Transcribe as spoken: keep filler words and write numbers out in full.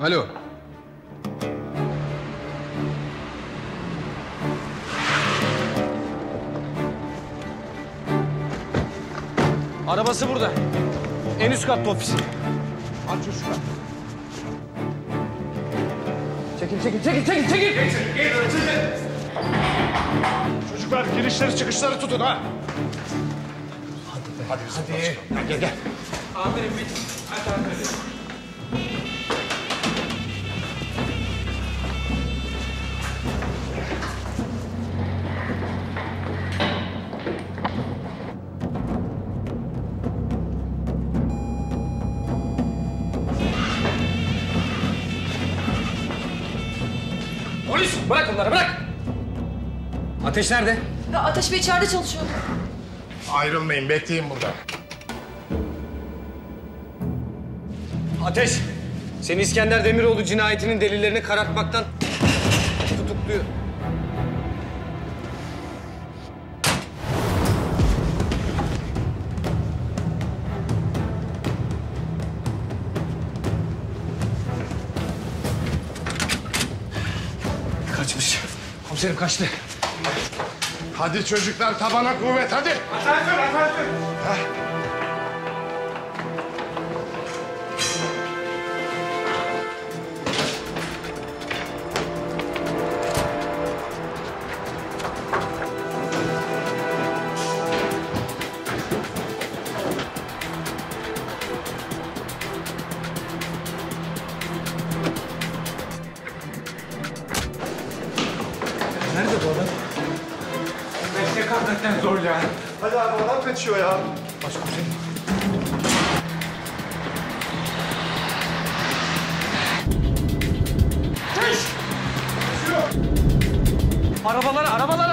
Alo. Arabası burada. En üst katta ofisi. Aç çocuklar. Çekil, çekil, çekil, çekil, çekil. Geçin, geçin. Çocuklar girişleri çıkışları tutun ha. Hadi be. Hadi, hadi. Hadi. Gel, gel. Amirim bir aç amirim. Polis! Bırak onları, bırak! Ateş nerede? Ya Ateş Bey içeride çalışıyor. Ayrılmayın, bekleyin burada. Ateş! Seni İskender Demiroğlu cinayetinin delillerini karartmaktan tutukluyor. Kaçmış. Komiserim kaçtı. Hadi çocuklar, tabana kuvvet, hadi. Asansör, asansör. Nerede bu adam? Meslek hakikaten zor ya. Hadi abi, adam kaçıyor ya. Başkomiserim. Ateş! Arabalara, arabalara!